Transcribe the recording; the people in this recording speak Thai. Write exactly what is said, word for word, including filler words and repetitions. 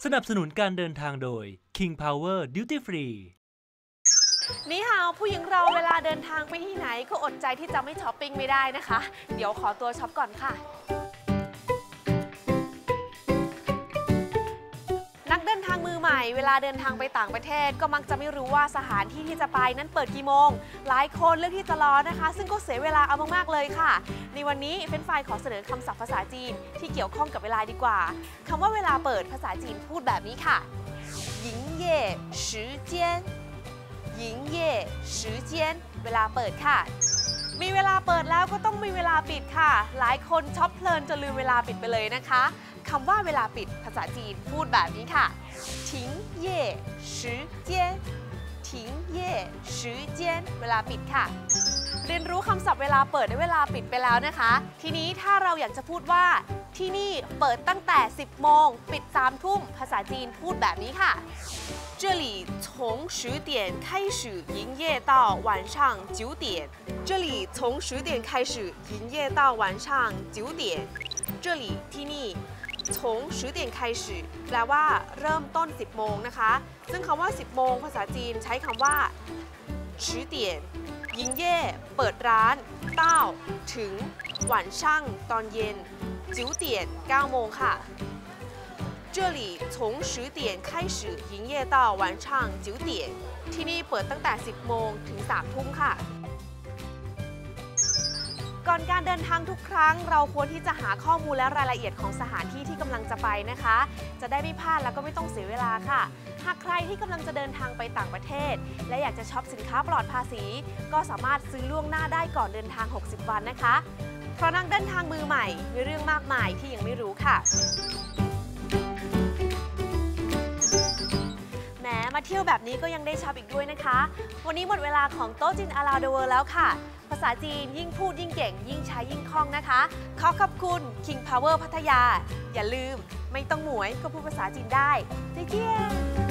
สนับสนุนการเดินทางโดย King Power Duty Free นี่ฮาวผู้หญิงเราเวลาเดินทางไปที่ไหนก็อดใจที่จะไม่ช้อปปิ้งไม่ได้นะคะ เดี๋ยวขอตัวช็อปก่อนค่ะ นักเดินทางมือใหม่เวลาเดินทางไปต่างประเทศก็มักจะไม่รู้ว่าสถานที่ที่จะไปนั้นเปิดกี่โมงหลายคนเลือกที่จะรอนะคะ ซึ่งก็เสียเวลาเอามากๆเลยค่ะในวันนี้เฟรนไฟขอเสนอคำศัพท์ภาษาจีนที่เกี่ยวข้องกับเวลาดีกว่าคำว่าเวลาเปิดภาษาจีนพูดแบบนี้ค่ะหญิงเย่时间หญิงเย่时间เวลาเปิดค่ะมีเวลาเปิดแล้วก็ต้องมีเวลาปิดค่ะหลายคนช็อปเพลินจนลืมเวลาปิดไปเลยนะคะคำว่าเวลาปิดภาษาจีนพูดแบบนี้ค่ะทิ้งเย่时间ทิ้งเย่时间เวลาปิดค่ะเรียนรู้คำศัพท์เวลาเปิดและเวลาปิดไปแล้วนะคะทีนี้ถ้าเราอยากจะพูดว่าที่นี่เปิดตั้งแต่สิบโมงปิดสามทุ่มภาษาจีนพูดแบบนี้ค่ะ这里从十点开始营业到晚上九点这里从十点开始营业到晚上九点这里ที่นี่从十点开始แปลว่าเริ่มต้นสิบโมงนะคะซึ่งคำว่าสิบโมงภาษาจีนใช้คำว่า十点หญิงเย่เปิดร้านเต้าถึงหวานช่างตอนเย็นจิ๋วเตียนเก้าโมงค่ะ这里从十点开始营业到晚上九点ที่นี่เปิดตั้งแต่สิบโมงถึงสามทุ่มค่ะก่อนการเดินทางทุกครั้งเราควรที่จะหาข้อมูลและรายละเอียดของสถานที่ที่กำลังจะไปนะคะจะได้ไม่พลาดแล้วก็ไม่ต้องเสียเวลาค่ะหากใครที่กำลังจะเดินทางไปต่างประเทศและอยากจะช็อปสินค้าปลอดภาษีก็สามารถซื้อล่วงหน้าได้ก่อนเดินทางหกสิบวันนะคะเพราะนักเดินทางมือใหม่มีเรื่องมากมายที่ยังไม่รู้ค่ะแหมมาเที่ยวแบบนี้ก็ยังได้ช็อปอีกด้วยนะคะวันนี้หมดเวลาของโต๊ะจีนอาราเดอะเวิลด์แล้วค่ะภาษาจีนยิ่งพูดยิ่งเก่งยิ่งใช้ยิ่งคล่องนะคะขอขอบคุณ King Power พัทยาอย่าลืมไม่ต้องหมวยก็พูดภาษาจีนได้再见